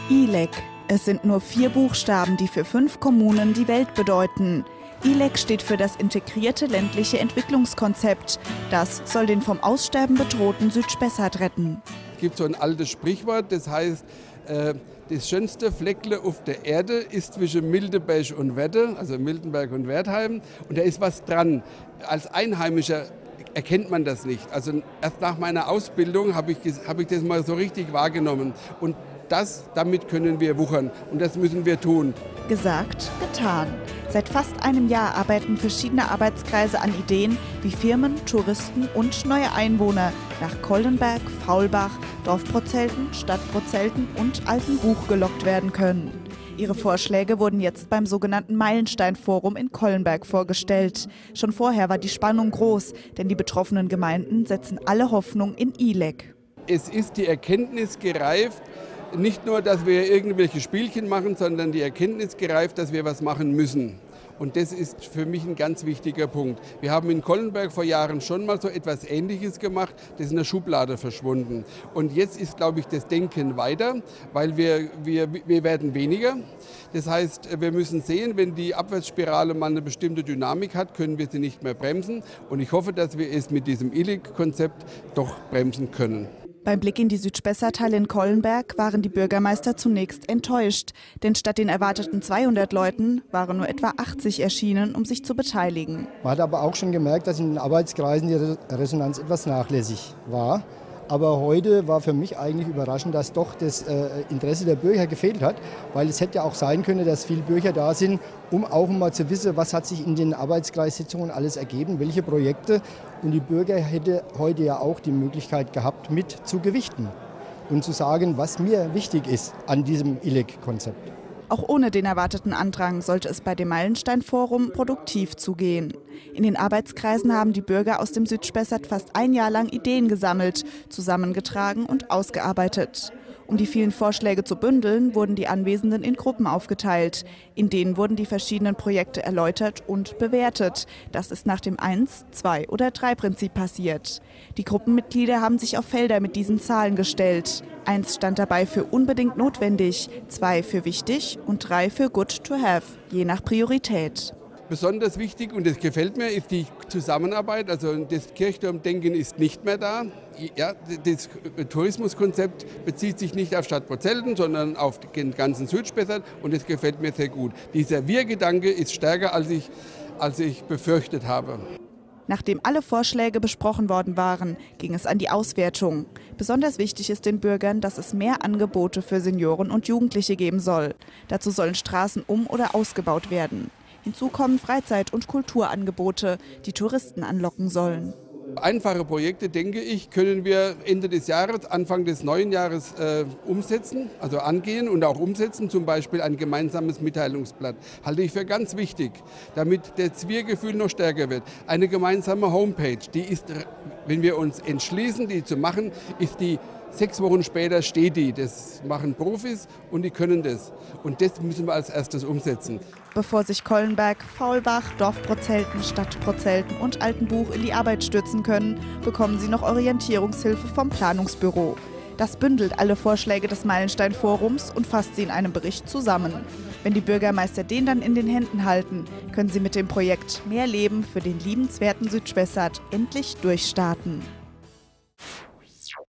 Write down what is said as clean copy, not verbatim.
ILEC. Es sind nur 4 Buchstaben, die für 5 Kommunen die Welt bedeuten. ILEC steht für das integrierte ländliche Entwicklungskonzept. Das soll den vom Aussterben bedrohten Südspessart retten. Es gibt so ein altes Sprichwort, das heißt, das schönste Fleckle auf der Erde ist zwischen Miltenberg und Wette, also Miltenberg und Wertheim. Und da ist was dran. Als Einheimischer erkennt man das nicht. Also erst nach meiner Ausbildung habe ich das mal so richtig wahrgenommen. Und damit können wir wuchern und das müssen wir tun. Gesagt, getan. Seit fast einem Jahr arbeiten verschiedene Arbeitskreise an Ideen, wie Firmen, Touristen und neue Einwohner nach Kollenberg, Faulbach, Dorfprozelten, Stadtprozelten und Altenbuch gelockt werden können. Ihre Vorschläge wurden jetzt beim sogenannten Meilenstein-Forum in Kollenberg vorgestellt. Schon vorher war die Spannung groß, denn die betroffenen Gemeinden setzen alle Hoffnung in ILEC. Es ist die Erkenntnis gereift, nicht nur, dass wir irgendwelche Spielchen machen, sondern die Erkenntnis gereift, dass wir was machen müssen. Und das ist für mich ein ganz wichtiger Punkt. Wir haben in Kollenberg vor Jahren schon mal so etwas Ähnliches gemacht, das ist in der Schublade verschwunden. Und jetzt ist, glaube ich, das Denken weiter, weil wir werden weniger. Das heißt, wir müssen sehen, wenn die Abwärtsspirale mal eine bestimmte Dynamik hat, können wir sie nicht mehr bremsen. Und ich hoffe, dass wir es mit diesem ILEC-Konzept doch bremsen können. Beim Blick in die Südspessarthalle in Kollenberg waren die Bürgermeister zunächst enttäuscht. Denn statt den erwarteten 200 Leuten waren nur etwa 80 erschienen, um sich zu beteiligen. Man hat aber auch schon gemerkt, dass in den Arbeitskreisen die Resonanz etwas nachlässig war. Aber heute war für mich eigentlich überraschend, dass doch das Interesse der Bürger gefehlt hat. Weil es hätte ja auch sein können, dass viele Bürger da sind, um auch mal zu wissen, was hat sich in den Arbeitskreissitzungen alles ergeben, welche Projekte. Und die Bürger hätten heute ja auch die Möglichkeit gehabt, mit zu gewichten und zu sagen, was mir wichtig ist an diesem ILEC-Konzept. Auch ohne den erwarteten Andrang sollte es bei dem Meilenstein-Forum produktiv zugehen. In den Arbeitskreisen haben die Bürger aus dem Südspessart fast ein Jahr lang Ideen gesammelt, zusammengetragen und ausgearbeitet. Um die vielen Vorschläge zu bündeln, wurden die Anwesenden in Gruppen aufgeteilt. In denen wurden die verschiedenen Projekte erläutert und bewertet. Das ist nach dem 1-, 2- oder 3-Prinzip passiert. Die Gruppenmitglieder haben sich auf Felder mit diesen Zahlen gestellt. 1 stand dabei für unbedingt notwendig, 2 für wichtig und 3 für good to have, je nach Priorität. Besonders wichtig, und das gefällt mir, ist die Zusammenarbeit. Also das Kirchturmdenken ist nicht mehr da. Ja, das Tourismuskonzept bezieht sich nicht auf Stadtprozelten, sondern auf den ganzen Südspessart, und das gefällt mir sehr gut. Dieser Wir-Gedanke ist stärker, als ich befürchtet habe. Nachdem alle Vorschläge besprochen worden waren, ging es an die Auswertung. Besonders wichtig ist den Bürgern, dass es mehr Angebote für Senioren und Jugendliche geben soll. Dazu sollen Straßen oder ausgebaut werden. Hinzu kommen Freizeit- und Kulturangebote, die Touristen anlocken sollen. Einfache Projekte, denke ich, können wir Ende des Jahres, Anfang des neuen Jahres umsetzen, also angehen und auch umsetzen. Zum Beispiel ein gemeinsames Mitteilungsblatt. Halte ich für ganz wichtig, damit das Wir-Gefühl noch stärker wird. Eine gemeinsame Homepage, die ist, wenn wir uns entschließen, die zu machen, ist die 6 Wochen später steht die. Das machen Profis und die können das. Und das müssen wir als erstes umsetzen. Bevor sich Kollenberg, Faulbach, Dorfprozelten, Stadtprozelten und Altenbuch in die Arbeit stürzen können, bekommen sie noch Orientierungshilfe vom Planungsbüro. Das bündelt alle Vorschläge des Meilenstein-Forums und fasst sie in einem Bericht zusammen. Wenn die Bürgermeister den dann in den Händen halten, können sie mit dem Projekt Mehr Leben für den liebenswerten Südspessart endlich durchstarten.